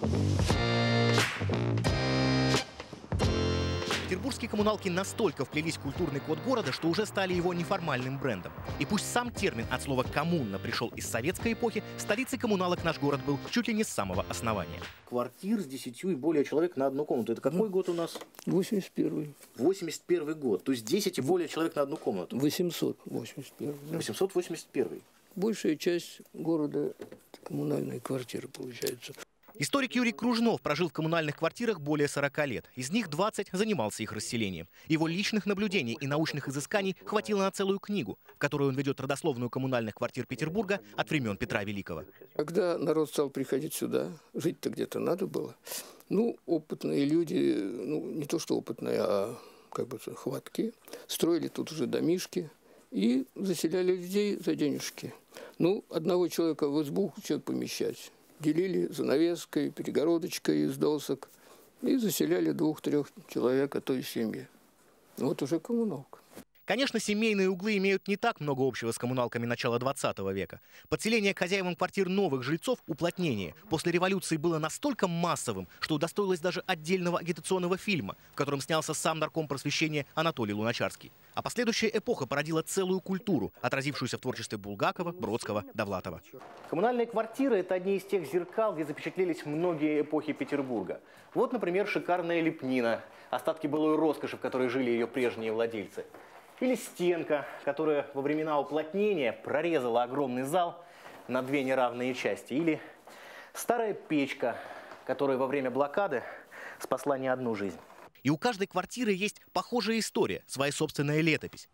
Петербургские коммуналки настолько вплелись в культурный код города, что уже стали его неформальным брендом. И пусть сам термин от слова «коммуна» пришел из советской эпохи, столицей коммуналок наш город был чуть ли не с самого основания. Квартир с 10 и более человек на одну комнату. Это какой год у нас? 81-й. 81 год. То есть 10 и более человек на одну комнату. 881. Да. 881. Большая часть города – это коммунальные квартиры, получается. Историк Юрий Кружнов прожил в коммунальных квартирах более 40 лет. Из них 20 занимался их расселением. Его личных наблюдений и научных изысканий хватило на целую книгу, в которой он ведет родословную коммунальных квартир Петербурга от времен Петра Великого. Когда народ стал приходить сюда, жить-то где-то надо было. Ну, опытные люди, ну, не то что опытные, а как бы хватки, строили тут уже домишки и заселяли людей за денежки. Ну, одного человека в избу человек помещать. Делили занавеской, перегородочкой из досок и заселяли 2-3 человек, а то и семьи. Вот уже коммуналка. Конечно, семейные углы имеют не так много общего с коммуналками начала 20 века. Подселение к хозяевам квартир новых жильцов, уплотнение, после революции было настолько массовым, что удостоилось даже отдельного агитационного фильма, в котором снялся сам нарком просвещения Анатолий Луначарский. А последующая эпоха породила целую культуру, отразившуюся в творчестве Булгакова, Бродского, Довлатова. Коммунальные квартиры – это одни из тех зеркал, где запечатлелись многие эпохи Петербурга. Вот, например, шикарная лепнина, остатки былой роскоши, в которой жили ее прежние владельцы. Или стенка, которая во времена уплотнения прорезала огромный зал на 2 неравные части. Или старая печка, которая во время блокады спасла не одну жизнь. И у каждой квартиры есть похожая история, своя собственная летопись.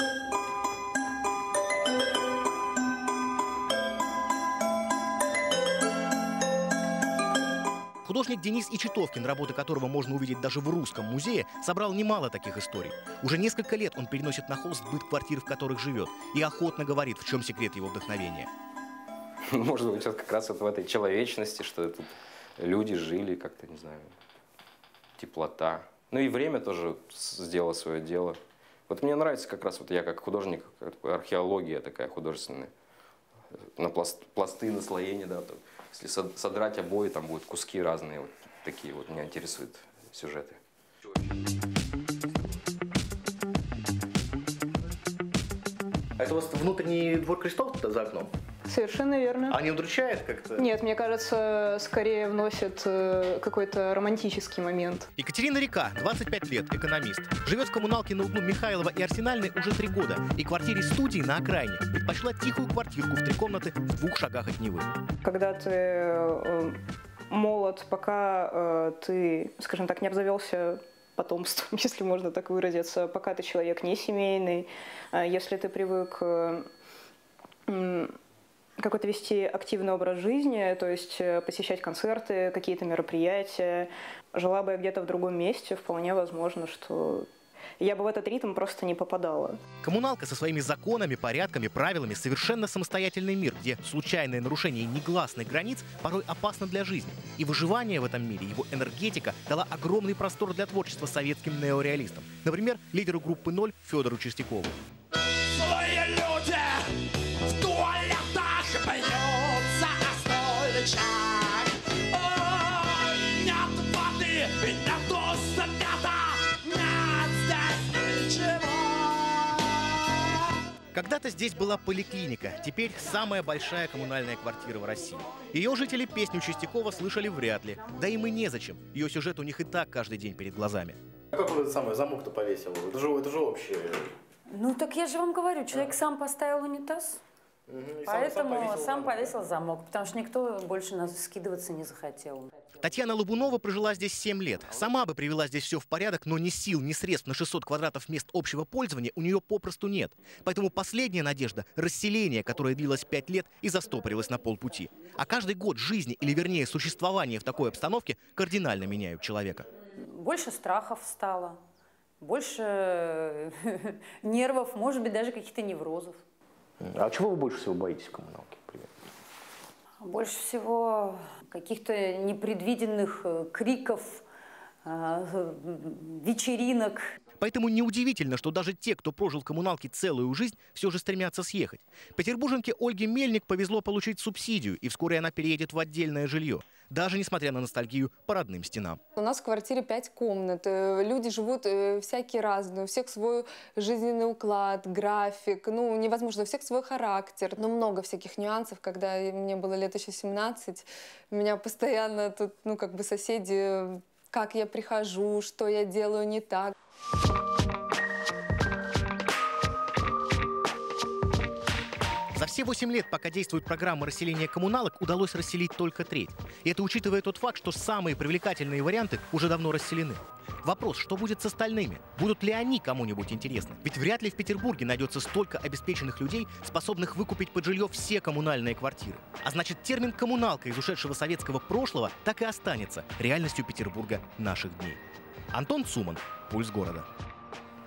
Художник Денис Ичитовкин, работы которого можно увидеть даже в Русском музее, собрал немало таких историй. Уже несколько лет он переносит на холст быт квартир, в которых живет, и охотно говорит, в чем секрет его вдохновения. Может быть, как раз вот в этой человечности, что тут люди жили как-то, не знаю, теплота. Ну и время тоже сделало свое дело. Вот мне нравится как раз, вот я как художник, археология такая художественная, на пласты, наслоения, да, там. Если содрать обои, там будут куски разные, вот такие вот меня интересуют сюжеты. А это у вас внутренний двор крестов за окном? Совершенно верно. А не удручает как-то? Нет, мне кажется, скорее вносит какой-то романтический момент. Екатерина Река, 25 лет, экономист. Живет в коммуналке на углу Михайлова и Арсенальной уже 3 года. И квартире-студии на окраине предпочла тихую квартирку в 3 комнаты в 2 шагах от Невы. Когда ты молод, пока ты, скажем так, не обзавелся потомством, если можно так выразиться, пока ты человек не семейный, если ты привык какой-то вести активный образ жизни, то есть посещать концерты, какие-то мероприятия. Жила бы я где-то в другом месте, вполне возможно, что я бы в этот ритм просто не попадала. Коммуналка со своими законами, порядками, правилами – совершенно самостоятельный мир, где случайное нарушение негласных границ порой опасно для жизни. И выживание в этом мире, его энергетика дала огромный простор для творчества советским неореалистам. Например, лидеру группы «Ноль» Федору Чистякову. Когда-то здесь была поликлиника, теперь самая большая коммунальная квартира в России. Ее жители песню Чистякова слышали вряд ли, да им и незачем. Ее сюжет у них и так каждый день перед глазами. Как он этот самый замок-то повесил? Это же общее. Ну так я же вам говорю, человек сам поставил унитаз. Поэтому сам повесил замок, потому что никто больше нас скидываться не захотел. Татьяна Лобунова прожила здесь 7 лет. Сама бы привела здесь все в порядок, но ни сил, ни средств на 600 квадратов мест общего пользования у нее попросту нет. Поэтому последняя надежда – расселение, которое длилось 5 лет и застопорилось на полпути. А каждый год жизни, или вернее существования в такой обстановке, кардинально меняют человека. Больше страхов стало, больше нервов, может быть, даже каких-то неврозов. А чего вы больше всего боитесь в коммуналке? Больше всего каких-то непредвиденных криков, вечеринок. Поэтому неудивительно, что даже те, кто прожил в коммуналке целую жизнь, все же стремятся съехать. Петербурженке Ольге Мельник повезло получить субсидию, и вскоре она переедет в отдельное жилье, даже несмотря на ностальгию по родным стенам. У нас в квартире 5 комнат, люди живут всякие разные, у всех свой жизненный уклад, график, ну, невозможно, у всех свой характер. Но много всяких нюансов, когда мне было лет еще 17, у меня постоянно тут, ну, как бы соседи, как я прихожу, что я делаю не так. За все 8 лет, пока действует программа расселения коммуналок, удалось расселить только треть. И это учитывая тот факт, что самые привлекательные варианты уже давно расселены. Вопрос, что будет с остальными? Будут ли они кому-нибудь интересны? Ведь вряд ли в Петербурге найдется столько обеспеченных людей, способных выкупить под жилье все коммунальные квартиры. А значит, термин «коммуналка» из ушедшего советского прошлого так и останется реальностью Петербурга наших дней. Антон Цуман, «Пульс города».